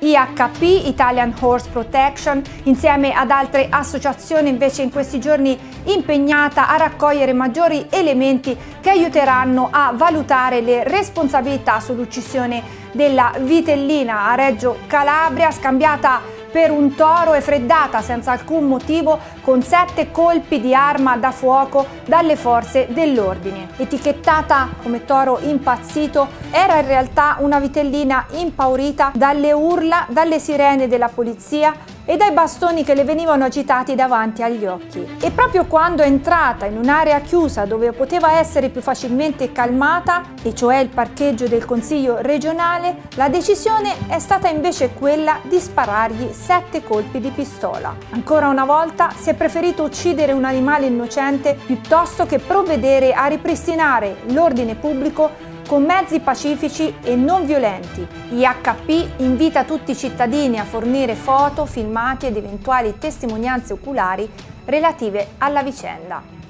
IHP, Italian Horse Protection, insieme ad altre associazioni invece in questi giorni impegnata a raccogliere maggiori elementi che aiuteranno a valutare le responsabilità sull'uccisione della vitellina a Reggio Calabria, scambiata per un toro e freddata senza alcun motivo con 7 colpi di arma da fuoco dalle forze dell'ordine. Etichettata come toro impazzito, era in realtà una vitellina impaurita dalle urla, dalle sirene della polizia e dai bastoni che le venivano agitati davanti agli occhi. E proprio quando è entrata in un'area chiusa dove poteva essere più facilmente calmata, e cioè il parcheggio del Consiglio regionale, la decisione è stata invece quella di sparargli 7 colpi di pistola. Ancora una volta si è preferito uccidere un animale innocente piuttosto che provvedere a ripristinare l'ordine pubblico con mezzi pacifici e non violenti. IHP invita tutti i cittadini a fornire foto, filmati ed eventuali testimonianze oculari relative alla vicenda.